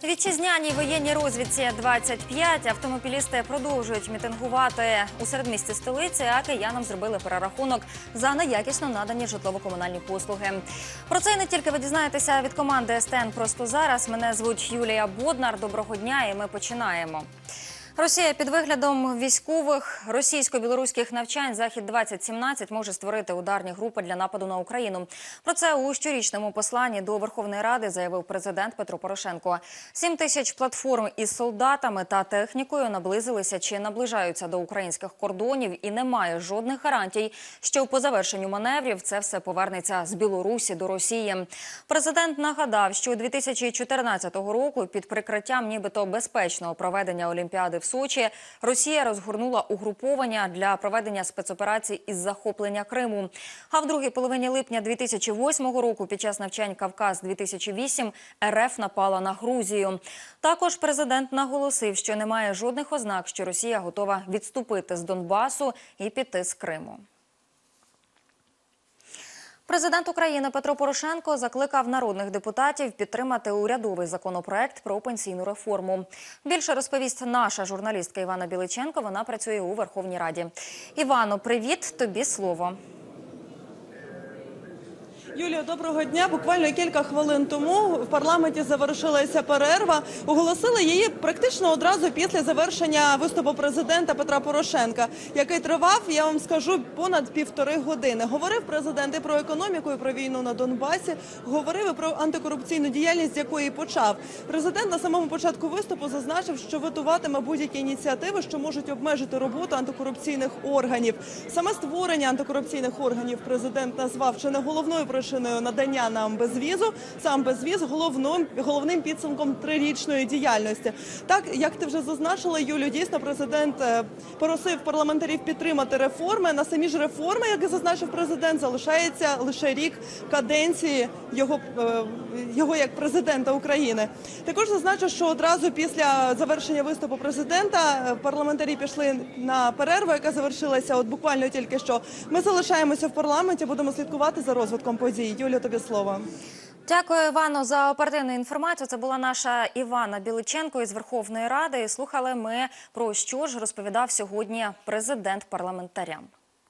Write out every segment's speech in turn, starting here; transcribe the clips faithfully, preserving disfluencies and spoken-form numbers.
Вітчизняній воєнній розвідці двадцять п'ять автомобілісти продовжують мітингувати у середмісті столиці, а киянам зробили перерахунок за неякісно надані житлово-комунальні послуги. Про це і не тільки ви дізнаєтеся від команди ес те ен просто зараз. Мене звуть Юлія Боднар. Доброго дня і ми починаємо. Росія під виглядом військових російсько-білоруських навчань «Захід-двадцять сімнадцять» може створити ударні групи для нападу на Україну. Про це у щорічному посланні до Верховної Ради заявив президент Петро Порошенко. Сім тисяч платформ із солдатами та технікою наблизилися чи наближаються до українських кордонів, і немає жодних гарантій, що по завершенню маневрів це все повернеться з Білорусі до Росії. Президент нагадав, що дві тисячі чотирнадцятого року під прикриттям нібито безпечного проведення Олімпіади в Сочі Росія розгорнула угруповання для проведення спецоперацій із захоплення Криму. А в другій половині липня дві тисячі восьмого року під час навчань «Кавказ-дві тисячі вісім» ер еф напала на Грузію. Також президент наголосив, що немає жодних ознак, що Росія готова відступити з Донбасу і піти з Криму. Президент України Петро Порошенко закликав народних депутатів підтримати урядовий законопроект про пенсійну реформу. Більше розповість наша журналістка Івана Біличенко, вона працює у Верховній Раді. Івано, привіт, тобі слово. Юлія, доброго дня. Буквально кілька хвилин тому в парламенті завершилася перерва. Оголосили її практично одразу після завершення виступу президента Петра Порошенка, який тривав, я вам скажу, понад півтори години. Говорив президент і про економіку, і про війну на Донбасі, говорив і про антикорупційну діяльність, з якої почав. Президент на самому початку виступу зазначив, що ветуватиме будь-які ініціативи, що можуть обмежити роботу антикорупційних органів. Саме створення антикорупційних органів президент назвав чи не головною причиною надання нам безвізу, сам безвіз головним, головним підсумком трирічної діяльності. Так, як ти вже зазначила, Юлю, дійсно президент просив парламентарів підтримати реформи. На самі ж реформи, як і зазначив президент, залишається лише рік каденції його, його як президента України. Також зазначу, що одразу після завершення виступу президента парламентарі пішли на перерву, яка завершилася от буквально тільки що. Ми залишаємося в парламенті, будемо слідкувати за розвитком подій. Юля, тобі слово. Дякую, Івано, за оперативну інформацію. Це була наша Івана Біличенко із Верховної Ради. І слухали ми, про що ж розповідав сьогодні президент парламентарям.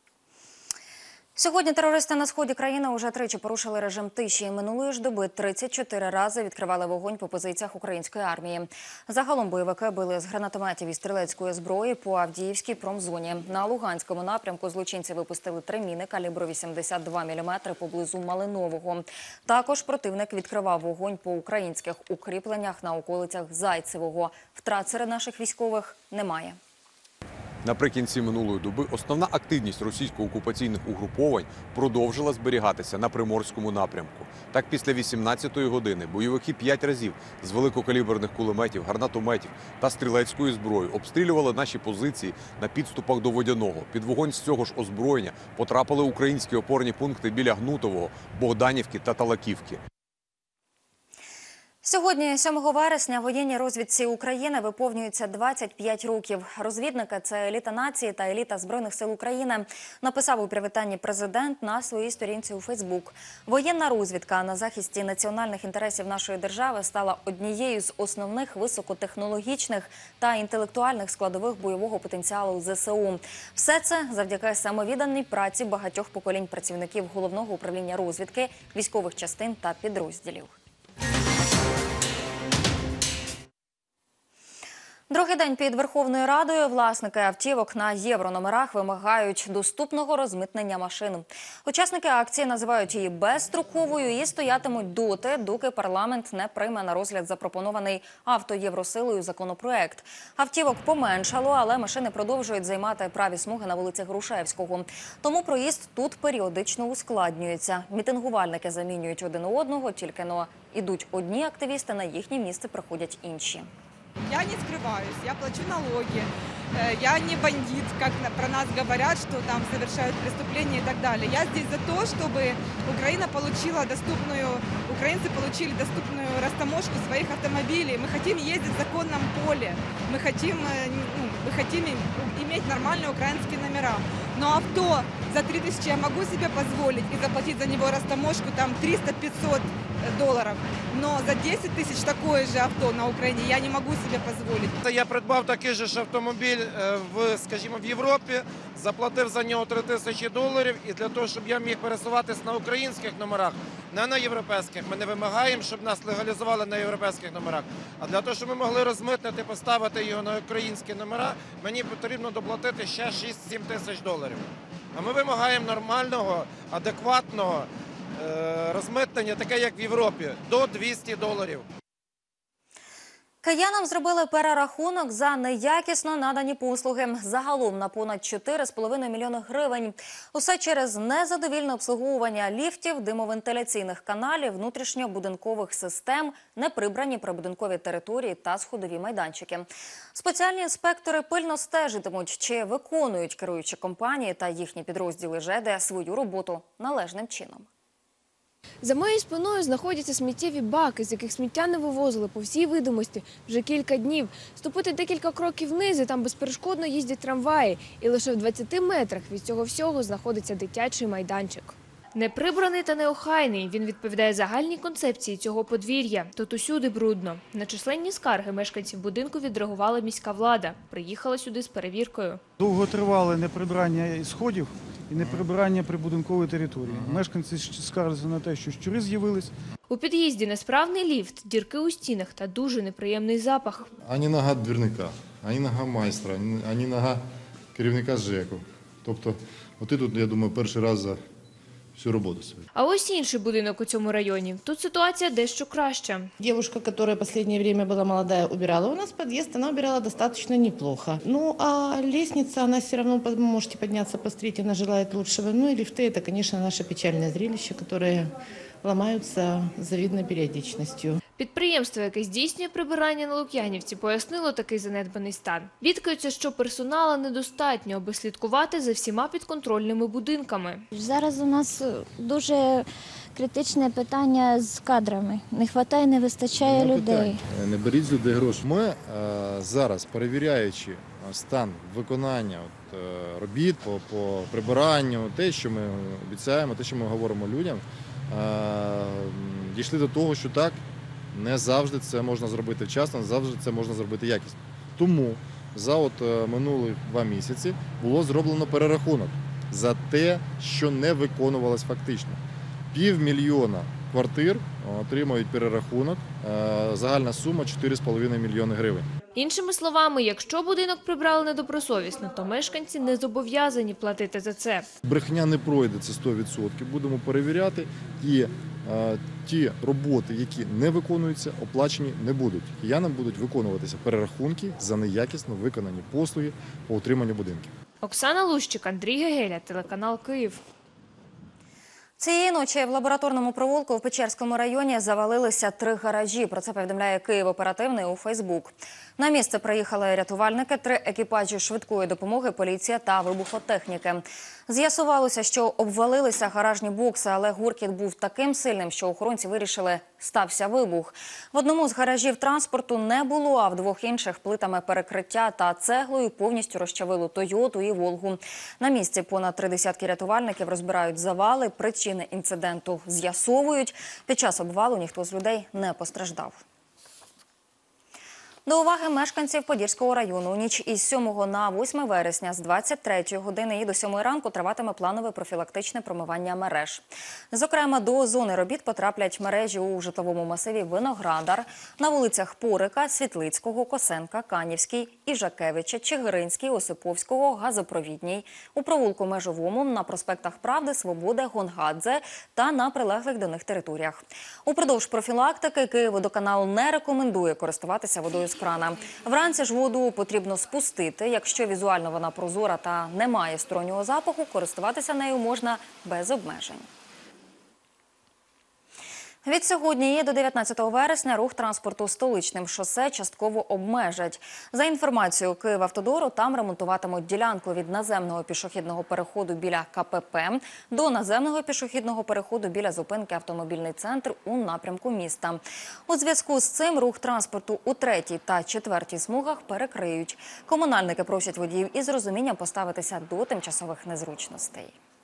Сьогодні терористи на сході країни уже тричі порушили режим тиші. Минулої ж доби тридцять чотири рази відкривали вогонь по позиціях української армії. Загалом бойовики били з гранатометів і стрілецької зброї по Авдіївській промзоні. На Луганському напрямку злочинці випустили три міни калібру вісімдесят два міліметри поблизу Малинового. Також противник відкривав вогонь по українських укріпленнях на околицях Зайцевого. Втрат серед наших військових немає. Наприкінці минулої доби основна активність російсько-окупаційних угруповань продовжила зберігатися на Приморському напрямку. Так, після вісімнадцятої години бойовики п'ять разів з великокаліберних кулеметів, гранатометів та стрілецької зброї обстрілювали наші позиції на підступах до Водяного. Під вогонь з цього ж озброєння потрапили українські опорні пункти біля Гнутового, Богданівки та Талаківки. Сьогодні, сьомого вересня, воєнній розвідці України виповнюється двадцять п'ять років. Розвідники – це еліта нації та еліта Збройних сил України, написав у привітанні президент на своїй сторінці у Фейсбук. Воєнна розвідка на захисті національних інтересів нашої держави стала однією з основних високотехнологічних та інтелектуальних складових бойового потенціалу зе се у. Все це завдяки самовідданій праці багатьох поколінь працівників Головного управління розвідки, військових частин та підрозділів. Другий день під Верховною Радою власники автівок на єврономерах вимагають доступного розмитнення машин. Учасники акції називають її безстроковою і стоятимуть доти, доки парламент не прийме на розгляд запропонований автоєвросилою законопроект. Автівок поменшало, але машини продовжують займати праві смуги на вулиці Грушевського. Тому проїзд тут періодично ускладнюється. Мітингувальники замінюють один одного, тільки но ідуть одні активісти, на їхнє місце приходять інші. Я не скрываюсь, я плачу налоги, я не бандит, как про нас говорят, что там совершают преступления и так далее. Я здесь за то, чтобы Украина получила доступную украинцы получили доступную растаможку своих автомобилей. Мы хотим ездить в законном поле. Мы хотим, э, ну, мы хотим им- иметь нормальные украинские номера. Но авто за три тысячи я могу себе позволить и заплатить за него растаможку там триста-пятьсот долларов. Но за десять тысяч такое же авто на Украине я не могу себе позволить. Я придбав такий же ж автомобіль е, в, скажімо, в Європі, заплатив за нього три тисячі доларів, і для того, щоб я міг пересуватись на українських номерах, не на європейських, ми не вимагаємо, щоб нас легалізували на європейських номерах. А для того, щоб ми могли розмитнити, поставити його на українські номера, мені потрібно доплатити ще шість-сім тисяч доларів. А ми вимагаємо нормального, адекватного е, розмитнення, таке як в Європі, до двісті доларів. Киянам зробили перерахунок за неякісно надані послуги. Загалом на понад чотири з половиною мільйони гривень. Усе через незадовільне обслуговування ліфтів, димовентиляційних каналів, внутрішньобудинкових систем, неприбрані прибудинкові території та сходові майданчики. Спеціальні інспектори пильно стежитимуть, чи виконують керуючі компанії та їхні підрозділи ЖЕД свою роботу належним чином. За моєю спиною знаходяться сміттєві баки, з яких сміття не вивозили по всій видимості вже кілька днів. Ступити декілька кроків вниз, і там безперешкодно їздять трамваї. І лише в двадцяти метрах від цього всього знаходиться дитячий майданчик. Неприбраний та неохайний, він відповідає загальній концепції цього подвір'я. Тут усюди брудно. На численні скарги мешканців будинку відреагувала міська влада. Приїхала сюди з перевіркою. Довготривале неприбрання сходів і неприбирання прибудинкової території. Мешканці скаржаться на те, що щури з'явились. У під'їзді несправний ліфт, дірки у стінах та дуже неприємний запах. Ані нога двірника, ані нога майстра, ані нога керівника ЖЕКу. Тобто, от і тут, я думаю, перший раз за всю роботу свою. А ось інший будинок у цьому районі. Тут ситуація дещо краща. Девушка, которая в последнее время была молодая, убирала у нас подъезд, она убирала достаточно неплохо. Ну, а лестница, она все равно, вы можете подняться, посмотреть, она желает лучшего. Ну и лифты, это, конечно, наше печальное зрелище, которые ломаются с завидной периодичностью. Підприємство, яке здійснює прибирання на Лук'янівці, пояснило такий занедбаний стан. Бідкаються, що персонала недостатньо, аби слідкувати за всіма підконтрольними будинками. Зараз у нас дуже критичне питання з кадрами. Не вистачає, не вистачає Не людей. питання. Не беріть з людей гроші. Ми е, зараз, перевіряючи стан виконання от, е, робіт по, по прибиранню, те, що ми обіцяємо, те, що ми говоримо людям, е, дійшли до того, що так, не завжди це можна зробити вчасно, не завжди це можна зробити якісно. Тому за от е, минулі два місяці було зроблено перерахунок за те, що не виконувалось фактично. Півмільйона квартир отримають перерахунок, е, загальна сума чотири з половиною мільйони гривень. Іншими словами, якщо будинок прибрали недобросовісно, то мешканці не зобов'язані платити за це. Брехня не пройде, це сто відсотків. Будемо перевіряти, і е, ті роботи, які не виконуються, оплачені не будуть. Киянам будуть виконуватися перерахунки за неякісно виконані послуги по утриманню будинків. Оксана Лущик, Андрій Гегеля, телеканал Київ. Цієї ночі в лабораторному провулку в Печерському районі завалилися три гаражі. Про це повідомляє Київ оперативний у Фейсбук. На місце приїхали рятувальники, три екіпажі швидкої допомоги, поліція та вибухотехніки. З'ясувалося, що обвалилися гаражні бокси, але гуркіт був таким сильним, що охоронці вирішили – стався вибух. В одному з гаражів транспорту не було, а в двох інших плитами перекриття та цеглою повністю розчавило «Тойоту» і «Волгу». На місці понад три десятки рятувальників розбирають завали, причини інциденту з'ясовують. Під час обвалу ніхто з людей не постраждав. До уваги мешканців Подільського району. У ніч із сьомого на восьме вересня з двадцять третьої години і до сьомої ранку триватиме планове профілактичне промивання мереж. Зокрема, до зони робіт потраплять мережі у житловому масиві Виноградар, на вулицях Порика, Світлицького, Косенка, Канівський, Іжакевича, Чигиринський, Осиповського, Газопровідній, у провулку Межовому, на проспектах Правди, Свободи, Гонгадзе та на прилеглих до них територіях. Упродовж профілактики Київводоканал не рекомендує користуватися водою з крана. Вранці ж воду потрібно спустити. Якщо візуально вона прозора та не має стороннього запаху, користуватися нею можна без обмежень. Від сьогодні і до дев'ятнадцятого вересня рух транспорту столичним шосе частково обмежать. За інформацією Київавтодору, там ремонтуватимуть ділянку від наземного пішохідного переходу біля ка пе пе до наземного пішохідного переходу біля зупинки «Автомобільний центр» у напрямку міста. У зв'язку з цим рух транспорту у третій та четвертій смугах перекриють. Комунальники просять водіїв із розумінням поставитися до тимчасових незручностей.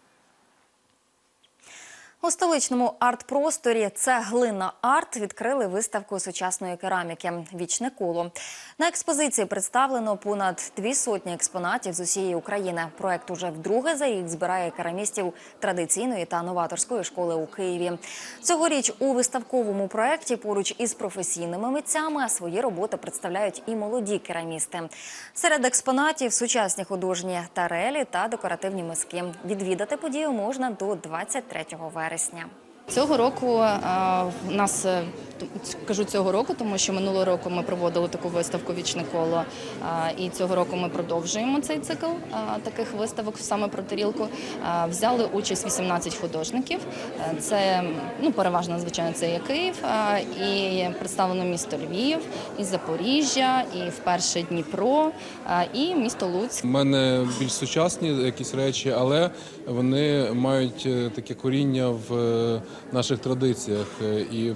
У столичному арт-просторі «Цеглина арт» відкрили виставку сучасної кераміки «Вічне коло». На експозиції представлено понад дві сотні експонатів з усієї України. Проект уже вдруге за рік збирає керамістів традиційної та новаторської школи у Києві. Цьогоріч у виставковому проекті поруч із професійними митцями свої роботи представляють і молоді керамісти. Серед експонатів – сучасні художні тарелі та декоративні миски. Відвідати подію можна до двадцять третього вересня. Цього року у нас, кажу цього року, тому що минулого року ми проводили таку виставку «Вічне коло», і цього року ми продовжуємо цей цикл таких виставок саме про тарілку. Взяли участь вісімнадцять художників, це, ну, переважно, звичайно, це є Київ, і представлено місто Львів, і Запоріжжя, і вперше Дніпро, і місто Луцьк. У мене більш сучасні якісь речі, але вони мають таке коріння в наших традиціях. І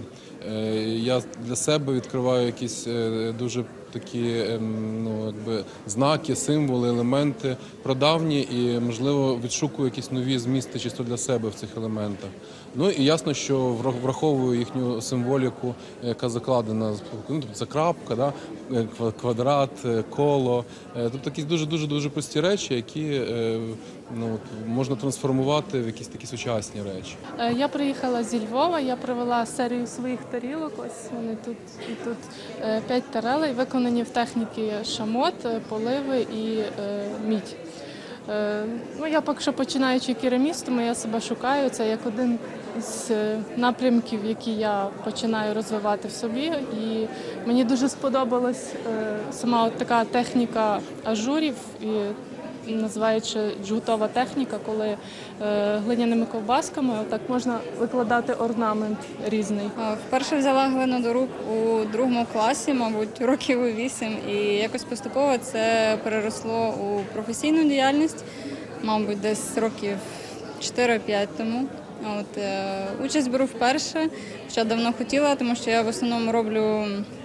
я для себе відкриваю якісь дуже такі, ну, якби, знаки, символи, елементи прадавні і, можливо, відшукую якісь нові змісти чисто для себе в цих елементах. Ну і ясно, що враховую їхню символіку, яка закладена, ну, це крапка, да? Квадрат, коло. Тобто такі дуже-дуже-дуже прості речі, які, ну, можна трансформувати в якісь такі сучасні речі. Я приїхала зі Львова, я привела серію своїх тарілок, ось вони тут, і тут п'ять тарелей, виконані в техніці шамот, поливи і е, мідь. Е, ну, я поки що починаючи кераміст, тому я себе шукаю, це як один з напрямків, які я починаю розвивати в собі. І мені дуже сподобалась е, сама от така техніка ажурів, і називаючи джгутова техніка, коли е, глиняними ковбасками так можна викладати орнамент різний. Вперше взяла глину до рук у другому класі, мабуть, років вісім, і якось поступово це переросло у професійну діяльність, мабуть, десь років чотири-п'ять тому. От, е, участь беру вперше, хоча давно хотіла, тому що я в основному роблю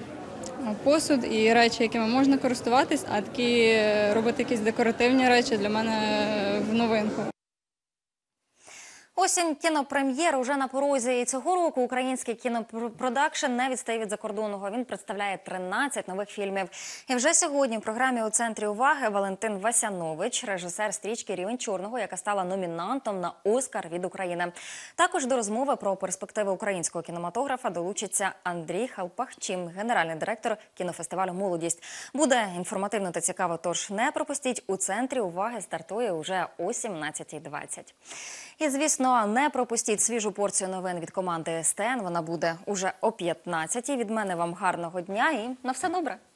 посуд і речі, якими можна користуватись, а такі робити якісь декоративні речі для мене в новинку. Осінь кінопрем'єр уже на порозі. І цього року український кінопродакшн не відстає від закордонного. Він представляє тринадцять нових фільмів. І вже сьогодні в програмі «У центрі уваги» Валентин Васянович, режисер стрічки «Рівень чорного», яка стала номінантом на «Оскар» від України. Також до розмови про перспективи українського кінематографа долучиться Андрій Халпахчим, генеральний директор кінофестивалю «Молодість». Буде інформативно та цікаво, тож не пропустіть. «У центрі уваги» стартує уже о сімнадцятій двадцять. І, звісно, не пропустіть свіжу порцію новин від команди ес те ен. Вона буде уже о п'ятнадцятій. Від мене вам гарного дня і на все добре!